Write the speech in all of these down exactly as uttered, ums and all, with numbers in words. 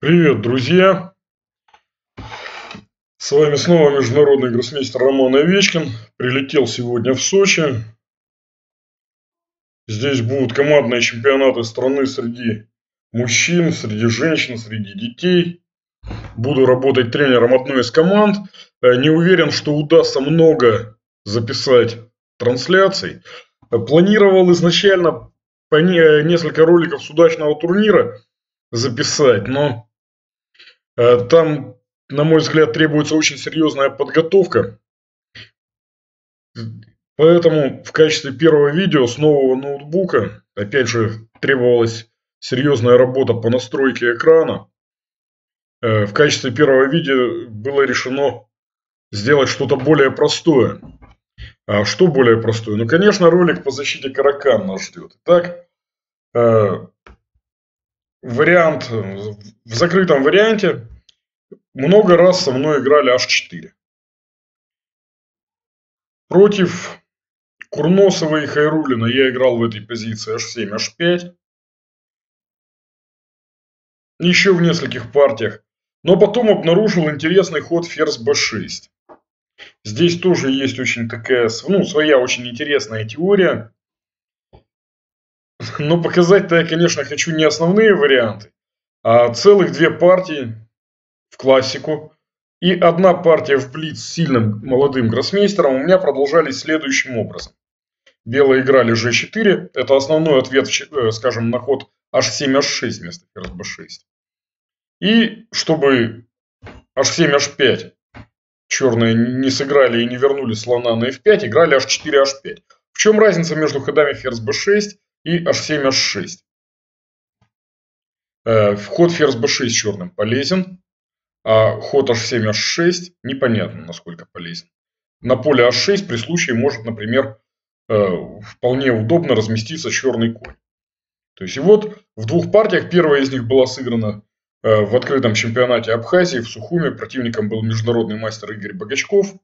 Привет, друзья! С вами снова международный гроссмейстер Роман Овечкин. Прилетел сегодня в Сочи. Здесь будут командные чемпионаты страны среди мужчин, среди женщин, среди детей. Буду работать тренером одной из команд. Не уверен, что удастся много записать трансляций. Планировал изначально по несколько роликов с удачного турнира записать, но там, на мой взгляд, требуется очень серьезная подготовка. Поэтому в качестве первого видео с нового ноутбука, опять же, требовалась серьезная работа по настройке экрана. В качестве первого видео было решено сделать что-то более простое. А что более простое? Ну, конечно, ролик по защите Каракан нас ждет. Итак, вариант, в закрытом варианте много раз со мной играли аш четыре. Против Курносова и Хайруллина я играл в этой позиции аш семь, аш пять. Еще в нескольких партиях. Но потом обнаружил интересный ход ферзь бэ шесть. Здесь тоже есть очень такая, ну, своя очень интересная теория. Но показать-то я, конечно, хочу не основные варианты, а целых две партии в классику. И одна партия в блиц с сильным молодым гроссмейстером у меня продолжались следующим образом. Белые играли жэ четыре. Это основной ответ, скажем, на ход аш семь, аш шесть вместо ферзь бэ шесть. И чтобы аш семь, аш пять черные не сыграли и не вернули слона на эф пять, играли аш четыре, аш пять. В чем разница между ходами ферзь бэ шесть и аш семь, аш шесть? Ход ферзь бэ шесть черным полезен, а ход аш семь, аш шесть непонятно насколько полезен. На поле аш шесть при случае может, например, вполне удобно разместиться черный конь. То есть, и вот в двух партиях, первая из них была сыграна в открытом чемпионате Абхазии в Сухуме. Противником был международный мастер Игорь Богачков.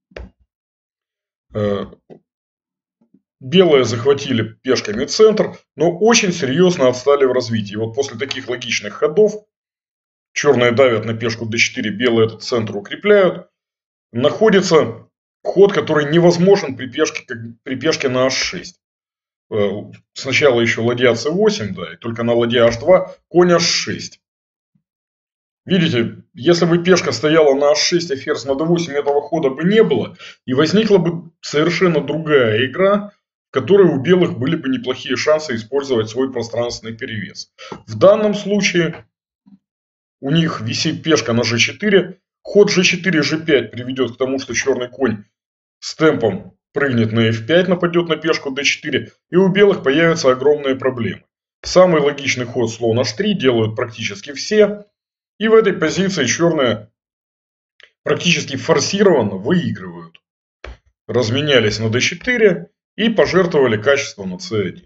Белые захватили пешками центр, но очень серьезно отстали в развитии. И вот после таких логичных ходов черные давят на пешку дэ четыре, белые этот центр укрепляют. Находится ход, который невозможен при пешке, при пешке на аш шесть. Сначала еще ладья цэ восемь, да, и только на ладья аш два конь аш шесть. Видите, если бы пешка стояла на аш шесть, а ферзь на дэ восемь, этого хода бы не было. И возникла бы совершенно другая игра, в которой у белых были бы неплохие шансы использовать свой пространственный перевес. В данном случае у них висит пешка на жэ четыре. Ход жэ четыре, жэ пять приведет к тому, что черный конь с темпом прыгнет на эф пять, нападет на пешку дэ четыре. И у белых появятся огромные проблемы. Самый логичный ход слон аш три делают практически все. И в этой позиции черные практически форсированно выигрывают. Разменялись на дэ четыре и пожертвовали качество на цэ один.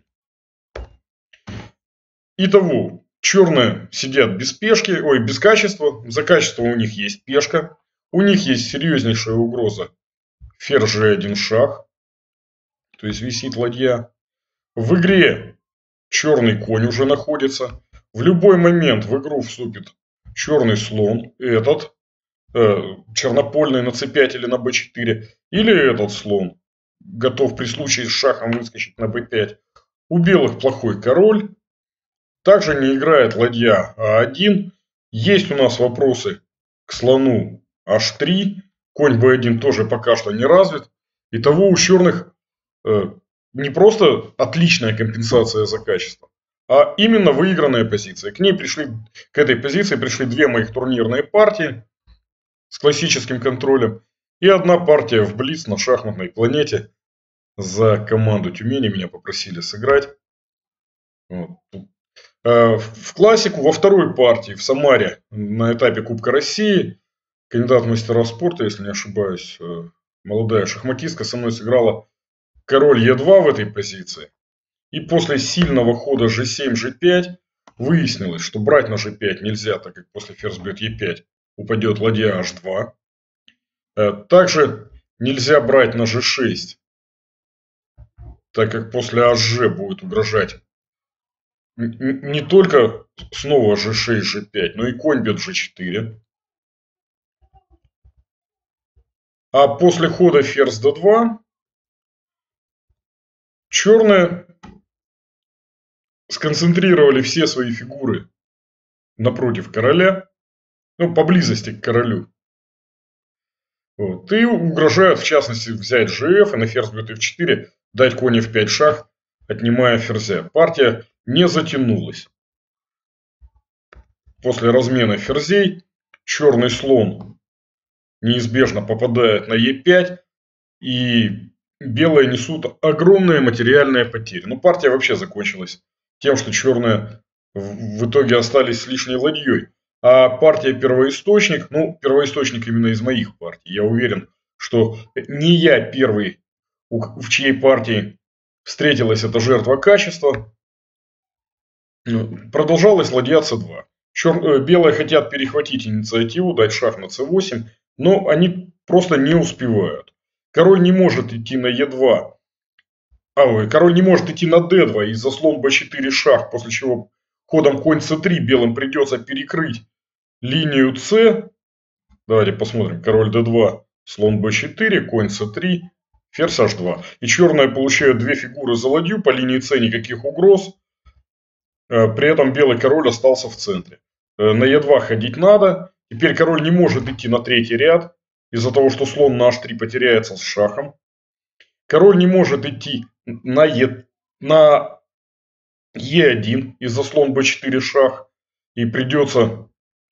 Итого, черные сидят без пешки, ой, без качества. За качество у них есть пешка. У них есть серьезнейшая угроза ферзь жэ один шах. То есть висит ладья. В игре черный конь уже находится. В любой момент в игру вступит черный слон, этот, э, чернопольный на цэ пять или на бэ четыре, или этот слон, готов при случае с шахом выскочить на бэ пять. У белых плохой король, также не играет ладья а один. Есть у нас вопросы к слону аш три, конь бэ один тоже пока что не развит. Итого у черных э, не просто отличная компенсация за качество, а именно выигранная позиция. К ней пришли, к этой позиции пришли две моих турнирные партии с классическим контролем и одна партия в блиц на шахматной планете. За команду Тюмени меня попросили сыграть. Вот. В классику во второй партии в Самаре на этапе Кубка России кандидат в мастера спорта, если не ошибаюсь, молодая шахматистка со мной сыграла король е два в этой позиции. И после сильного хода жэ семь, жэ пять выяснилось, что брать на жэ пять нельзя, так как после ферзь бьет е пять упадет ладья аш два. Также нельзя брать на жэ шесть, так как после аш же будет угрожать не только снова же шесть, же пять, но и конь бьет же четыре. А после хода ферзь дэ два черные сконцентрировали все свои фигуры напротив короля, ну, поблизости к королю. Вот. И угрожают, в частности, взять же эф и на ферзь бьет эф четыре, дать конь эф пять шах, отнимая ферзя. Партия не затянулась. После размена ферзей черный слон неизбежно попадает на е пять, и белые несут огромные материальные потери. Но партия вообще закончилась тем, что черные в итоге остались с лишней ладьей. А партия первоисточник, ну, первоисточник именно из моих партий. Я уверен, что не я первый, в чьей партии встретилась эта жертва качества. Продолжалась ладья цэ два. Чер... Белые хотят перехватить инициативу, дать шах на цэ восемь, но они просто не успевают. Король не может идти на е два. А, ой, король не может идти на дэ два из-за слон бэ четыре шах, после чего ходом конь цэ три белым придется перекрыть линию С. Давайте посмотрим. Король дэ два, слон бэ четыре, конь цэ три, ферзь аш два. И черные получают две фигуры за ладью, по линии С никаких угроз. При этом белый король остался в центре. На е два ходить надо. Теперь король не может идти на третий ряд, из-за того, что слон на аш три потеряется с шахом. Король не может идти на е, на е один из-за слон бэ четыре шах. И придется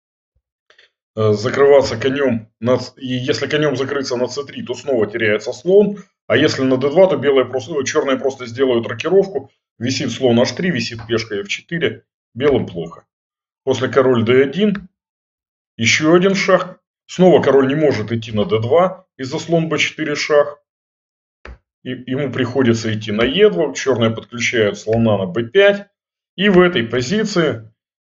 закрываться конем. На, и если конем закрыться на цэ три, то снова теряется слон. А если на дэ два, то белые просто, черные просто сделают рокировку. Висит слон аш три, висит пешка эф четыре. Белым плохо. После король дэ один. Еще один шах. Снова король не может идти на дэ два из-за слон бэ четыре шах. И ему приходится идти на е два. Черные подключают слона на бэ пять. И в этой позиции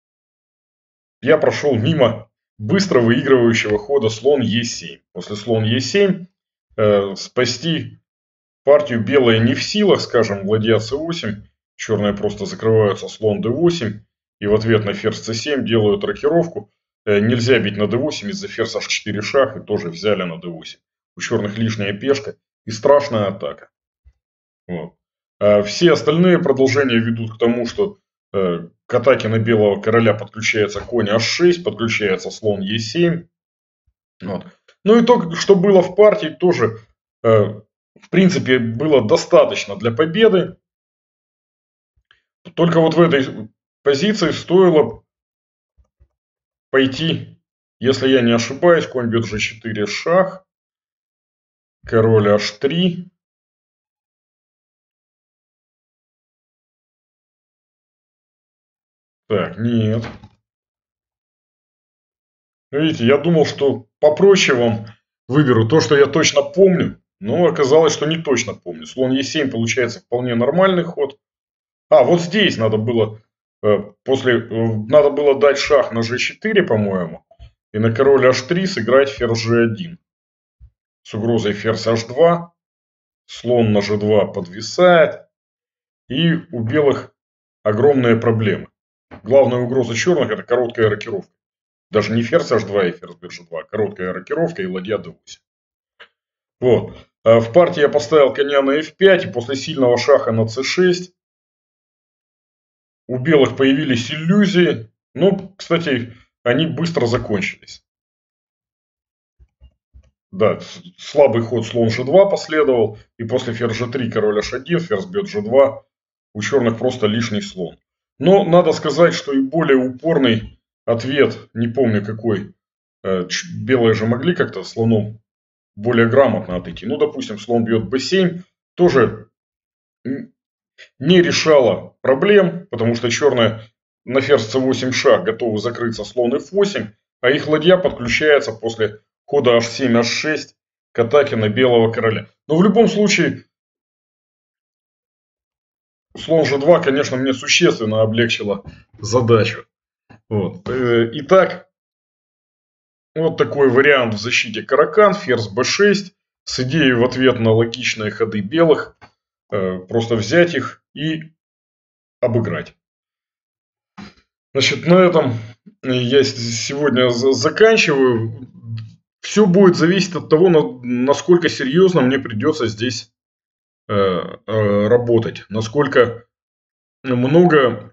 я прошел мимо быстро выигрывающего хода слон е семь. После слон е семь э, спасти партию белые не в силах, скажем, ладья цэ восемь. Черные просто закрываются слон дэ восемь. И в ответ на ферзь цэ семь делают рокировку. Э, нельзя бить на дэ восемь из-за ферзь аш четыре шах. И тоже взяли на дэ восемь. У черных лишняя пешка и страшная атака. Вот. А все остальные продолжения ведут к тому, что э, к атаке на белого короля подключается конь аш шесть, подключается слон е семь. Вот. Ну и то, что было в партии, тоже э, в принципе было достаточно для победы. Только вот в этой позиции стоило пойти, если я не ошибаюсь, конь бьет же четыре шах, король аш три. Так, нет. Видите, я думал, что попроще вам выберу то, что я точно помню. Но оказалось, что не точно помню. Слон е семь получается вполне нормальный ход. А, вот здесь надо было, э, после, э, надо было дать шах на же четыре, по-моему. И на король аш три сыграть ферзь же один. С угрозой ферзь аш два. Слон на же два подвисает. И у белых огромные проблемы. Главная угроза черных — это короткая рокировка. Даже не ферзь аш два и ферзь бэ же два, а короткая рокировка и ладья дэ восемь. Вот. А в партии я поставил коня на эф пять, и после сильного шаха на цэ шесть у белых появились иллюзии. Ну, кстати, они быстро закончились. Да, слабый ход слон же два последовал, и после ферзь же три, король аш один, ферзь бьет же два, у черных просто лишний слон. Но надо сказать, что и более упорный ответ, не помню какой, белые же могли как-то слоном более грамотно отойти. Ну, допустим, слон бьет бэ семь, тоже не решало проблем, потому что черные на ферзь цэ восемь шах готовы закрыться слон эф восемь, а их ладья подключается после хода аш семь, аш шесть к атаке на белого короля. Но в любом случае слон же два, конечно, мне существенно облегчило задачу. Вот. Итак, вот такой вариант в защите Каракан. Ферзь бэ шесть с идеей в ответ на логичные ходы белых просто взять их и обыграть. Значит, на этом я сегодня заканчиваю. Все будет зависеть от того, насколько серьезно мне придется здесь работать, насколько много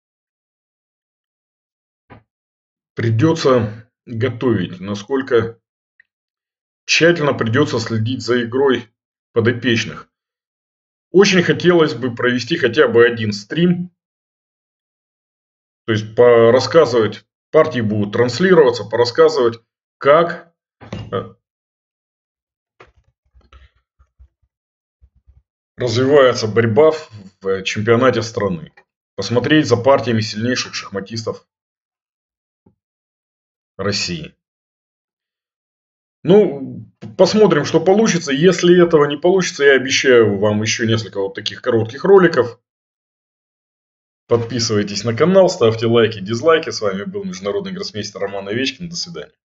придется готовить, насколько тщательно придется следить за игрой подопечных. Очень хотелось бы провести хотя бы один стрим, то есть порассказывать, партии будут транслироваться, порассказывать, как развивается борьба в чемпионате страны. Посмотреть за партиями сильнейших шахматистов России. Ну, посмотрим, что получится. Если этого не получится, я обещаю вам еще несколько вот таких коротких роликов. Подписывайтесь на канал, ставьте лайки, дизлайки. С вами был международный гроссмейстер Роман Овечкин. До свидания.